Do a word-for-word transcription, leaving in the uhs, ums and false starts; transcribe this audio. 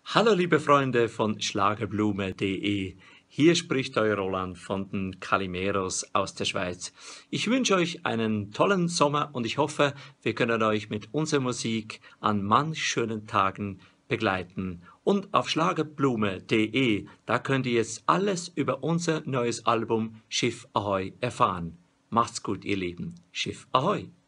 Hallo liebe Freunde von schlagerblume punkt de, hier spricht euer Roland von den Calimeros aus der Schweiz. Ich wünsche euch einen tollen Sommer und ich hoffe, wir können euch mit unserer Musik an manch schönen Tagen begleiten. Und auf schlagerblume punkt de, da könnt ihr jetzt alles über unser neues Album Schiff Ahoi erfahren. Macht's gut, ihr Lieben. Schiff Ahoi!